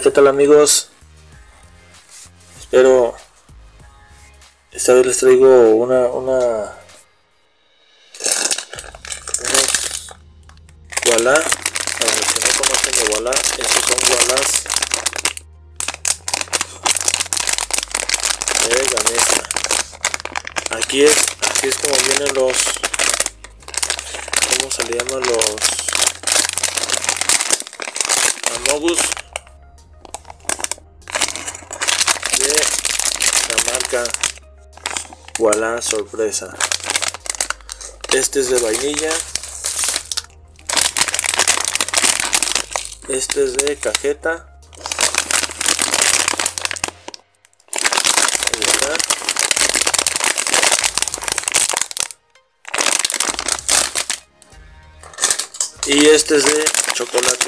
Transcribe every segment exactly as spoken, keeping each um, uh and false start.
¿qué tal amigos? Espero esta vez les traigo una una unos Voilà. Para los que no conocen de Voilà, estos son Voilás de Gamesa. Aquí es, aquí es como vienen los, ¿cómo se le llaman? Los Amogus de la marca Voilà Sorpresa. Este es de vainilla, este es de cajeta. Ahí está. Y este es de chocolate.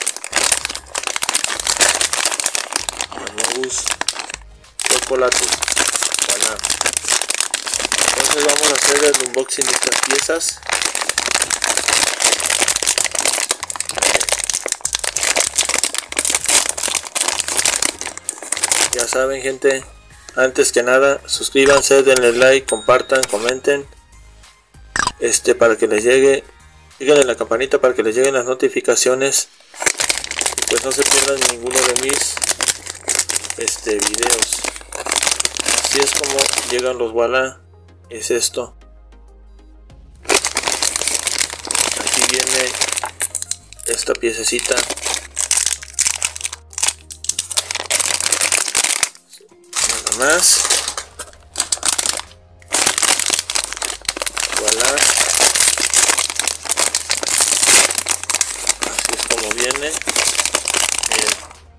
Amogus chocolate. Voilà. Entonces vamos a hacer el unboxing de estas piezas. Ya saben, gente, antes que nada suscríbanse, denle like, compartan, comenten, este para que les llegue, díganle la campanita para que les lleguen las notificaciones y pues no se pierdan ninguno de mis este videos. Así es como llegan los Voilà. Es esto. Aquí viene esta piececita. Nada más. Voilà. Así es como viene. Miren.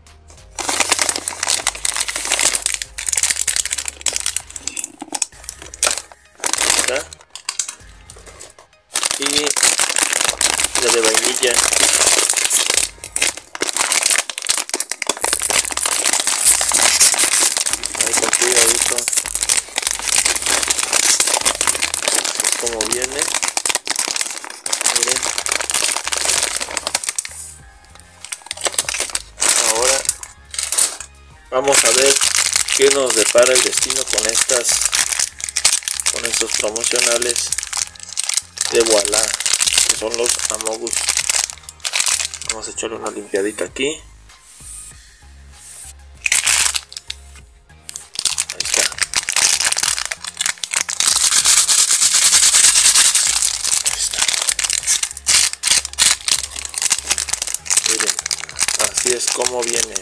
Está. Y la de vainilla. Ahí con cuidadito. Es como viene. Miren. Ahora vamos a ver qué nos depara el destino con estas, con estos promocionales de Voilà, que son los Amogus. Vamos a echarle una limpiadita aquí. Ahí está. Ahí está. Miren, así es como viene.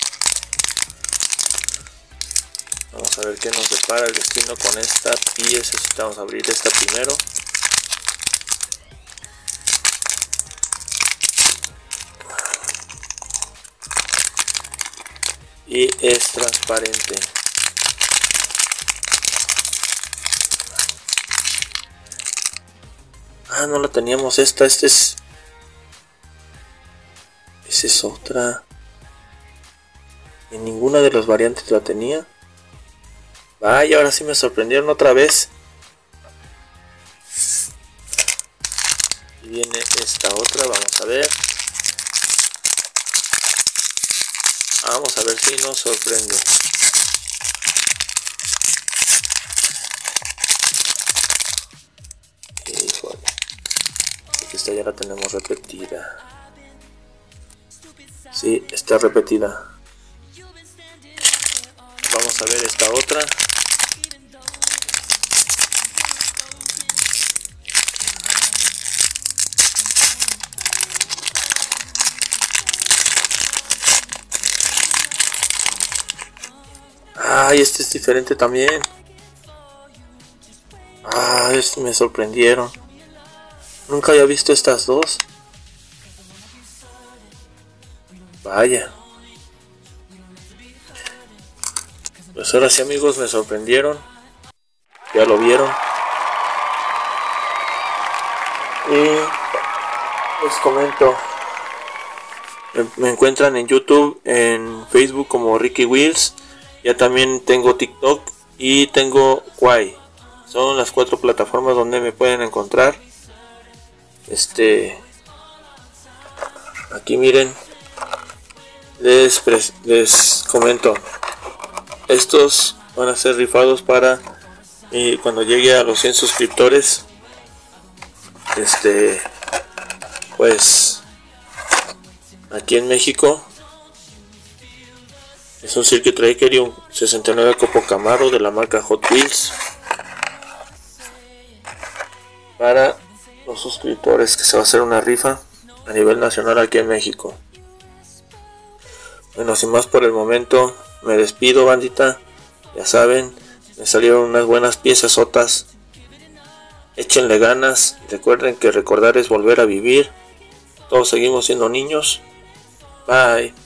Vamos a ver qué nos depara el destino con esta pieza. Vamos a abrir esta primero. Y es transparente. Ah, no la teníamos esta. Esta es... Esa es otra. En ninguna de las variantes la tenía. Vaya, ahora sí me sorprendieron otra vez. Y viene esta otra, vamos a ver. Vamos a ver si nos sorprende. Híjole. Esta ya la tenemos repetida. Sí, está repetida. Vamos a ver esta otra. Ay, este es diferente también. Ah, este me sorprendieron. Nunca había visto estas dos. Vaya. Pues ahora sí, amigos, me sorprendieron. Ya lo vieron. Y les comento. Me, me encuentran en YouTube, en Facebook como Ricky Wheels. Ya también tengo TikTok y tengo Kwai. Son las cuatro plataformas donde me pueden encontrar. Este, aquí miren, les, les comento, estos van a ser rifados para y cuando llegue a los cien suscriptores. Este pues aquí en México es un Circuit Tracker y un sesenta y nueve Copo Camaro de la marca Hot Wheels para los suscriptores, que se va a hacer una rifa a nivel nacional aquí en México. Bueno, sin más por el momento, me despido, bandita. Ya saben, me salieron unas buenas piezas sotas. Échenle ganas, recuerden que recordar es volver a vivir. Todos seguimos siendo niños. Bye.